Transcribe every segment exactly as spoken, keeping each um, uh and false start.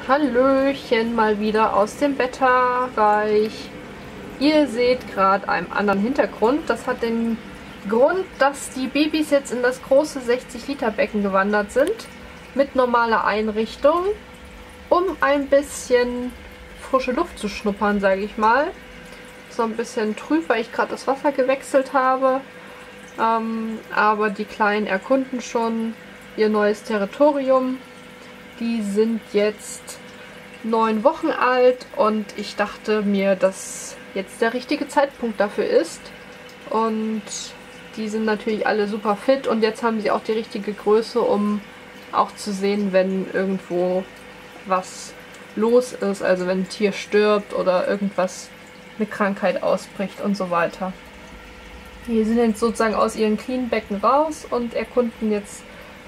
Hallöchen, mal wieder aus dem Beta-Bereich. Ihr seht gerade einen anderen Hintergrund. Das hat den Grund, dass die Babys jetzt in das große sechzig Liter Becken gewandert sind. Mit normaler Einrichtung, um ein bisschen frische Luft zu schnuppern, sage ich mal. So ein bisschen trüb, weil ich gerade das Wasser gewechselt habe. Ähm, aber die Kleinen erkunden schon ihr neues Territorium. Die sind jetzt neun Wochen alt und ich dachte mir, dass jetzt der richtige Zeitpunkt dafür ist. Und die sind natürlich alle super fit und jetzt haben sie auch die richtige Größe, um auch zu sehen, wenn irgendwo was los ist, also wenn ein Tier stirbt oder irgendwas, eine Krankheit ausbricht und so weiter. Die sind jetzt sozusagen aus ihren Clean-Becken raus und erkunden jetzt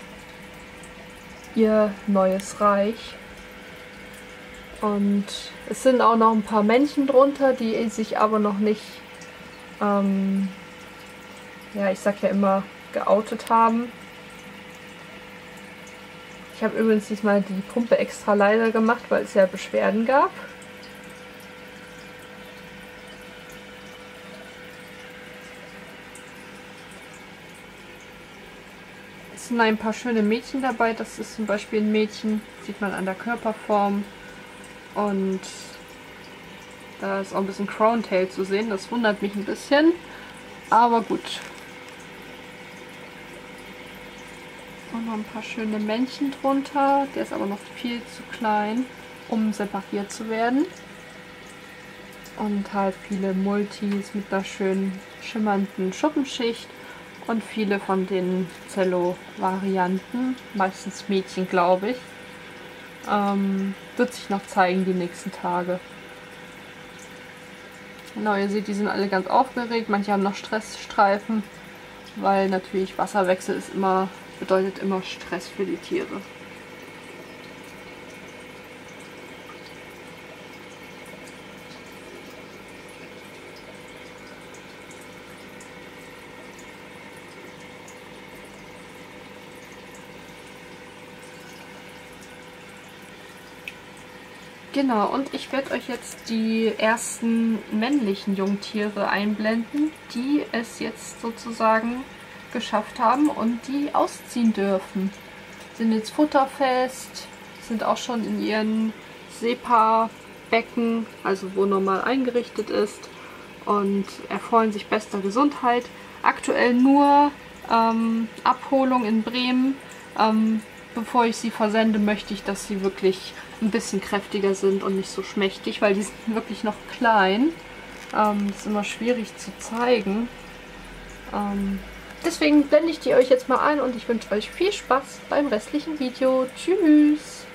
ihr neues Reich. Und es sind auch noch ein paar Männchen drunter, die sich aber noch nicht, ähm, ja, ich sag ja immer, geoutet haben. Ich habe übrigens diesmal die Pumpe extra leiser gemacht, weil es ja Beschwerden gab. Es sind ein paar schöne Mädchen dabei. Das ist zum Beispiel ein Mädchen, sieht man an der Körperform. Und da ist auch ein bisschen Crown Tail zu sehen. Das wundert mich ein bisschen. Aber gut. Und noch ein paar schöne Männchen drunter. Der ist aber noch viel zu klein, um separiert zu werden. Und halt viele Multis mit einer schönen schimmernden Schuppenschicht. Und viele von den Zello-Varianten, meistens Mädchen, glaube ich, ähm, wird sich noch zeigen die nächsten Tage. Genau, ihr seht, die sind alle ganz aufgeregt, manche haben noch Stressstreifen, weil natürlich Wasserwechsel ist immer, bedeutet immer Stress für die Tiere. Genau, und ich werde euch jetzt die ersten männlichen Jungtiere einblenden, die es jetzt sozusagen geschafft haben und die ausziehen dürfen. Sind jetzt futterfest, sind auch schon in ihren SEPA-Becken, also wo normal eingerichtet ist, und erfreuen sich bester Gesundheit. Aktuell nur ähm, Abholung in Bremen. Ähm, bevor ich sie versende, möchte ich, dass sie wirklich ein bisschen kräftiger sind und nicht so schmächtig, weil die sind wirklich noch klein. Ähm, das ist immer schwierig zu zeigen. Ähm, deswegen blende ich die euch jetzt mal ein und ich wünsche euch viel Spaß beim restlichen Video. Tschüss!